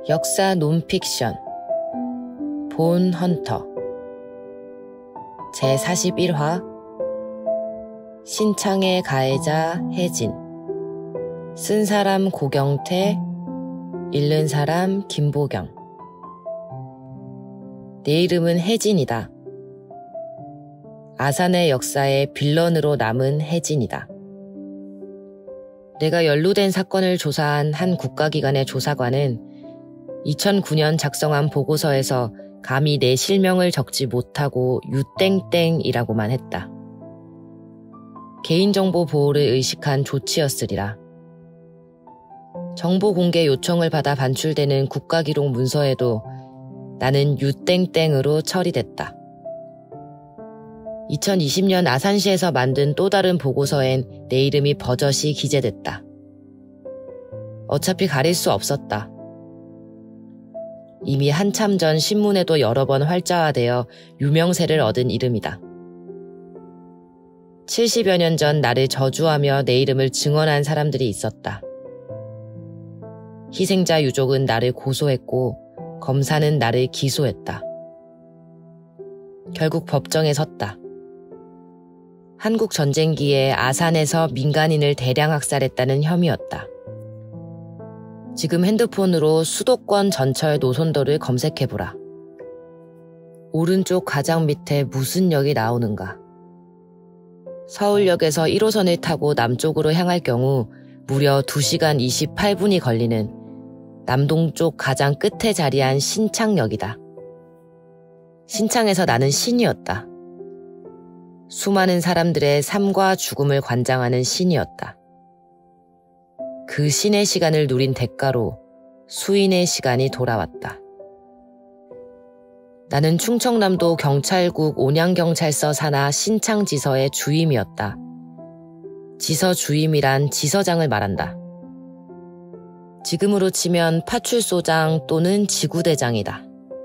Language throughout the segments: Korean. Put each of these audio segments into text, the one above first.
역사 논픽션 본 헌터 제41화 신창의 가해자 혜진 쓴 사람 고경태 읽는 사람 김보경 내 이름은 혜진이다. 아산의 역사의 빌런으로 남은 혜진이다. 내가 연루된 사건을 조사한 한 국가기관의 조사관은 2009년 작성한 보고서에서 감히 내 실명을 적지 못하고 유땡땡이라고만 했다. 개인정보 보호를 의식한 조치였으리라. 정보 공개 요청을 받아 반출되는 국가기록 문서에도 나는 유땡땡으로 처리됐다. 2020년 아산시에서 만든 또 다른 보고서엔 내 이름이 버젓이 기재됐다. 어차피 가릴 수 없었다. 이미 한참 전 신문에도 여러 번 활자화되어 유명세를 얻은 이름이다. 70여 년 전 나를 저주하며 내 이름을 증언한 사람들이 있었다. 희생자 유족은 나를 고소했고 검사는 나를 기소했다. 결국 법정에 섰다. 한국 전쟁기에 아산에서 민간인을 대량 학살했다는 혐의였다. 지금 핸드폰으로 수도권 전철 노선도를 검색해보라. 오른쪽 가장 밑에 무슨 역이 나오는가? 서울역에서 1호선을 타고 남쪽으로 향할 경우 무려 2시간 28분이 걸리는 남동쪽 가장 끝에 자리한 신창역이다. 신창에서 나는 신이었다. 수많은 사람들의 삶과 죽음을 관장하는 신이었다. 그 신의 시간을 누린 대가로 수인의 시간이 돌아왔다. 나는 충청남도 경찰국 온양경찰서 산하 신창지서의 주임이었다. 지서 주임이란 지서장을 말한다. 지금으로 치면 파출소장 또는 지구대장이다.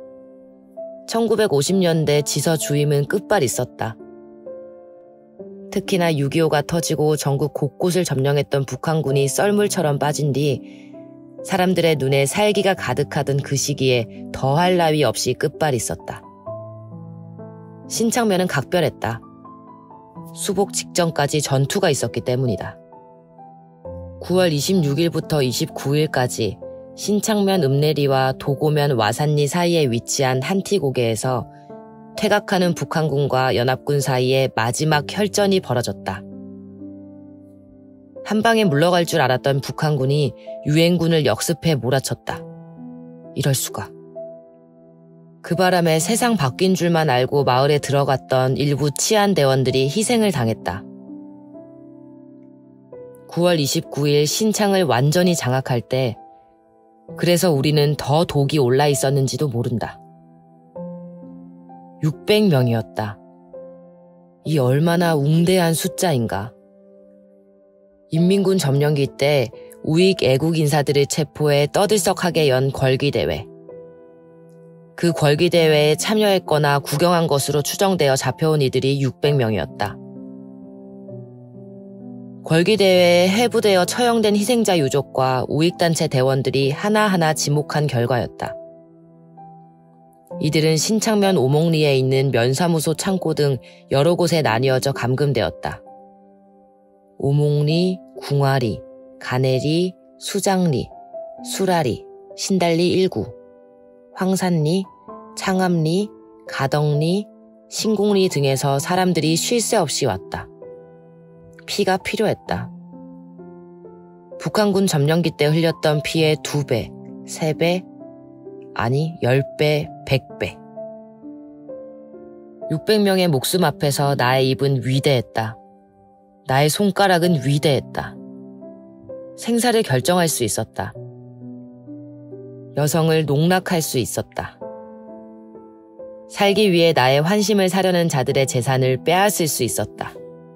1950년대 지서 주임은 끝발 있었다. 특히나 6.25가 터지고 전국 곳곳을 점령했던 북한군이 썰물처럼 빠진 뒤 사람들의 눈에 살기가 가득하던 그 시기에 더할 나위 없이 끝발이 있었다. 신창면은 각별했다. 수복 직전까지 전투가 있었기 때문이다. 9월 26일부터 29일까지 신창면 읍내리와 도고면 와산리 사이에 위치한 한티고개에서 퇴각하는 북한군과 연합군 사이에 마지막 혈전이 벌어졌다. 한 방에 물러갈 줄 알았던 북한군이 유엔군을 역습해 몰아쳤다. 이럴 수가. 그 바람에 세상 바뀐 줄만 알고 마을에 들어갔던 일부 치안대원들이 희생을 당했다. 9월 29일 신창을 완전히 장악할 때 그래서 우리는 더 독이 올라 있었는지도 모른다. 600명이었다. 이 얼마나 웅대한 숫자인가. 인민군 점령기 때 우익 애국 인사들을 체포해 떠들썩하게 연 걸기대회. 그 걸기대회에 참여했거나 구경한 것으로 추정되어 잡혀온 이들이 600명이었다. 걸기대회에 해부되어 처형된 희생자 유족과 우익단체 대원들이 하나하나 지목한 결과였다. 이들은 신창면 오목리에 있는 면사무소 창고 등 여러 곳에 나뉘어져 감금되었다. 오목리, 궁화리, 가내리, 수장리, 수라리, 신달리 1구, 황산리, 창암리, 가덕리, 신공리 등에서 사람들이 쉴 새 없이 왔다. 피가 필요했다. 북한군 점령기 때 흘렸던 피의 2배, 3배, 아니 10배, 100배. 600명의 목숨 앞에서 나의 입은 위대했다. 나의 손가락은 위대했다. 생사를 결정할 수 있었다. 여성을 농락할 수 있었다. 살기 위해 나의 환심을 사려는 자들의 재산을 빼앗을 수 있었다.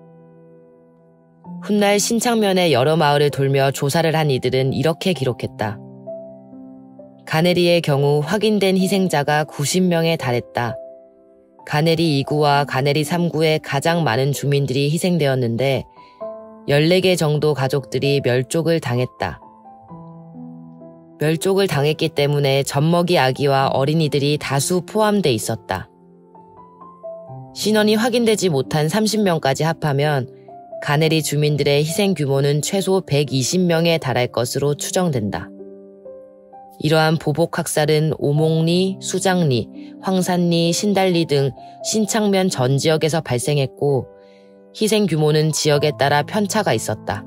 훗날 신창면의 여러 마을을 돌며 조사를 한 이들은 이렇게 기록했다. 가내리의 경우 확인된 희생자가 90명에 달했다. 가내리 2구와 가내리 3구의 가장 많은 주민들이 희생되었는데 14개 정도 가족들이 멸족을 당했다. 멸족을 당했기 때문에 젖먹이 아기와 어린이들이 다수 포함돼 있었다. 신원이 확인되지 못한 30명까지 합하면 가네리 주민들의 희생 규모는 최소 120명에 달할 것으로 추정된다. 이러한 보복 학살은 오목리, 수장리, 황산리, 신달리 등 신창면 전 지역에서 발생했고 희생 규모는 지역에 따라 편차가 있었다.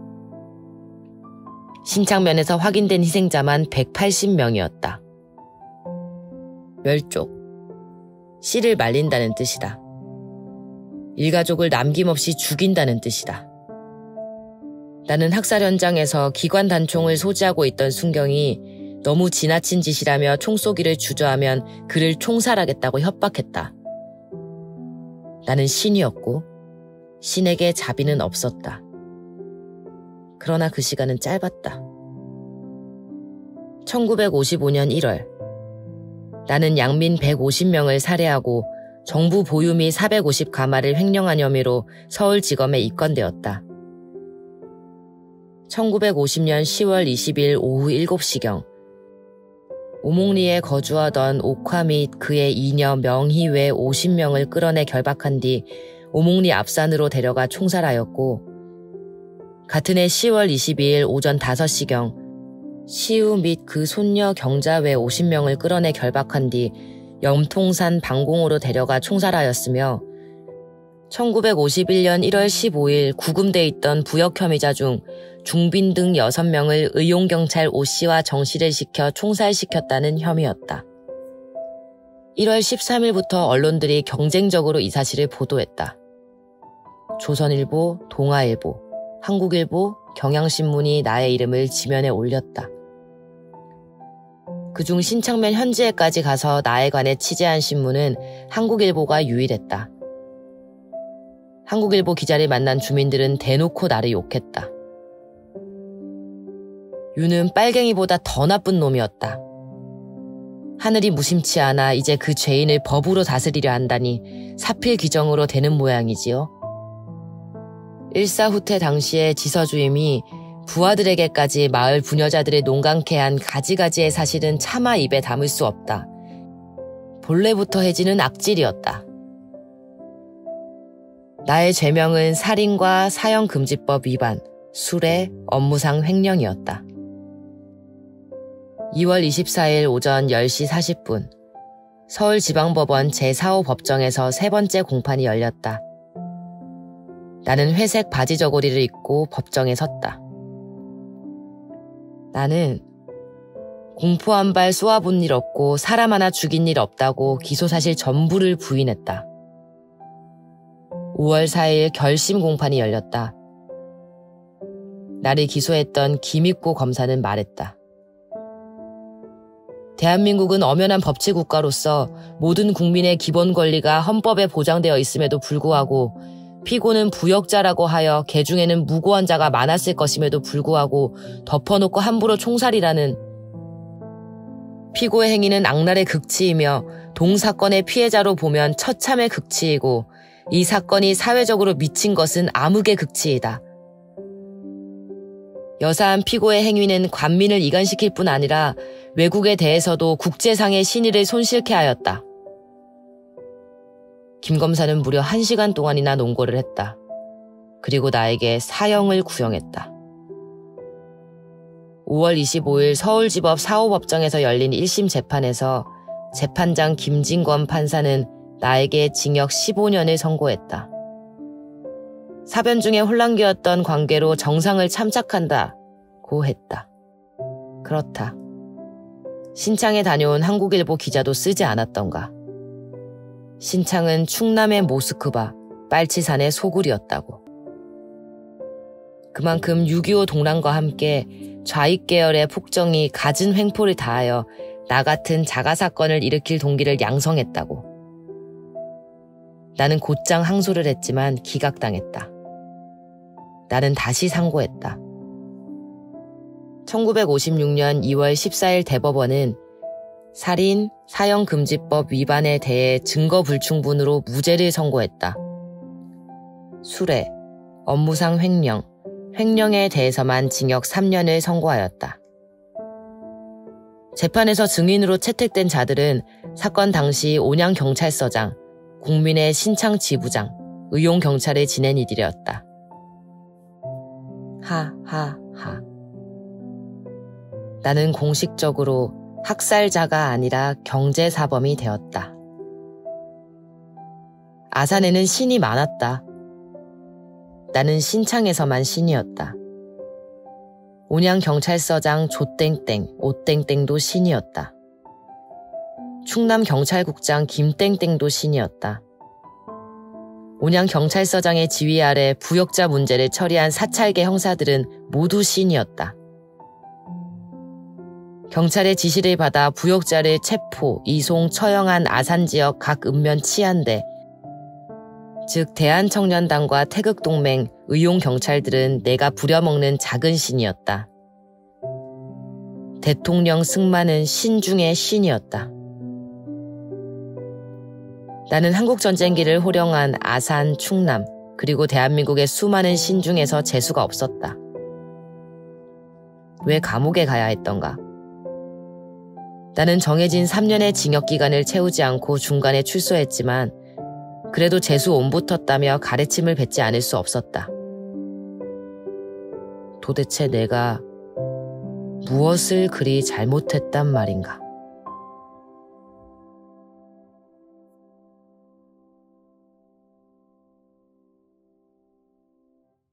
신창면에서 확인된 희생자만 180명이었다. 멸족, 씨를 말린다는 뜻이다. 일가족을 남김없이 죽인다는 뜻이다. 나는 학살 현장에서 기관 단총을 소지하고 있던 순경이 너무 지나친 짓이라며 총쏘기를 주저하면 그를 총살하겠다고 협박했다. 나는 신이었고 신에게 자비는 없었다. 그러나 그 시간은 짧았다. 1955년 1월, 나는 양민 150명을 살해하고 정부 보유 미 450가마를 횡령한 혐의로 서울지검에 입건되었다. 1950년 10월 20일 오후 7시경, 오목리에 거주하던 옥화 및 그의 이녀 명희 외 50명을 끌어내 결박한 뒤 오목리 앞산으로 데려가 총살하였고, 같은 해 10월 22일 오전 5시경 시우 및 그 손녀 경자 외 50명을 끌어내 결박한 뒤 염통산 방공으로 데려가 총살하였으며 1951년 1월 15일 구금돼 있던 부역 혐의자 중 중빈 등 6명을 의용경찰 오씨와 정씨를 시켜 총살시켰다는 혐의였다. 1월 13일부터 언론들이 경쟁적으로 이 사실을 보도했다. 조선일보, 동아일보, 한국일보, 경향신문이 나의 이름을 지면에 올렸다. 그중 신창면 현지에까지 가서 나에 관해 취재한 신문은 한국일보가 유일했다. 한국일보 기자를 만난 주민들은 대놓고 나를 욕했다. 유는 빨갱이보다 더 나쁜 놈이었다. 하늘이 무심치 않아 이제 그 죄인을 법으로 다스리려 한다니 사필 규정으로 되는 모양이지요. 일사후퇴 당시에 지서주임이 부하들에게까지 마을 부녀자들을 농강케 한 가지가지의 사실은 차마 입에 담을 수 없다. 본래부터 해지는 악질이었다. 나의 죄명은 살인과 사형금지법 위반, 술해, 업무상 횡령이었다. 2월 24일 오전 10시 40분, 서울지방법원 제4호 법정에서 세 번째 공판이 열렸다. 나는 회색 바지 저고리를 입고 법정에 섰다. 나는 공포 한 발 쏘아본 일 없고 사람 하나 죽인 일 없다고 기소사실 전부를 부인했다. 5월 4일 결심 공판이 열렸다. 나를 기소했던 김익고 검사는 말했다. 대한민국은 엄연한 법치 국가로서 모든 국민의 기본 권리가 헌법에 보장되어 있음에도 불구하고 피고는 부역자라고 하여 개중에는 무고한 자가 많았을 것임에도 불구하고 덮어놓고 함부로 총살이라는 피고의 행위는 악랄의 극치이며 동사건의 피해자로 보면 처참의 극치이고 이 사건이 사회적으로 미친 것은 암흑의 극치이다. 여사한 피고의 행위는 관민을 이간시킬 뿐 아니라 외국에 대해서도 국제상의 신의를 손실케 하였다. 김 검사는 무려 1시간 동안이나 논고를 했다. 그리고 나에게 사형을 구형했다. 5월 25일 서울지법 4호 법정에서 열린 1심 재판에서 재판장 김진권 판사는 나에게 징역 15년을 선고했다. 사변 중에 혼란기였던 관계로 정상을 참작한다고 했다. 그렇다. 신창에 다녀온 한국일보 기자도 쓰지 않았던가. 신창은 충남의 모스크바, 빨치산의 소굴이었다고. 그만큼 6.25 동란과 함께 좌익 계열의 폭정이 갖은 횡포를 다하여 나 같은 자가사건을 일으킬 동기를 양성했다고. 나는 곧장 항소를 했지만 기각당했다. 나는 다시 상고했다. 1956년 2월 14일 대법원은 살인, 사형금지법 위반에 대해 증거 불충분으로 무죄를 선고했다. 술해, 업무상 횡령, 횡령에 대해서만 징역 3년을 선고하였다. 재판에서 증인으로 채택된 자들은 사건 당시 온양경찰서장, 국민의 신창지부장, 의용경찰을 지낸 이들이었다. 하하하. 나는 공식적으로 학살자가 아니라 경제사범이 되었다. 아산에는 신이 많았다. 나는 신창에서만 신이었다. 온양경찰서장 조땡땡, 오땡땡도 신이었다. 충남경찰국장 김땡땡도 신이었다. 온양경찰서장의 지휘 아래 부역자 문제를 처리한 사찰계 형사들은 모두 신이었다. 경찰의 지시를 받아 부역자를 체포, 이송, 처형한 아산지역 각 읍면 치안대, 즉 대한청년단과 태극동맹, 의용경찰들은 내가 부려먹는 작은 신이었다. 대통령 승마는 신 중의 신이었다. 나는 한국전쟁기를 호령한 아산, 충남, 그리고 대한민국의 수많은 신 중에서 재수가 없었다. 왜 감옥에 가야 했던가? 나는 정해진 3년의 징역기간을 채우지 않고 중간에 출소했지만 그래도 재수 옴붙었다며 가래침을 뱉지 않을 수 없었다. 도대체 내가 무엇을 그리 잘못했단 말인가?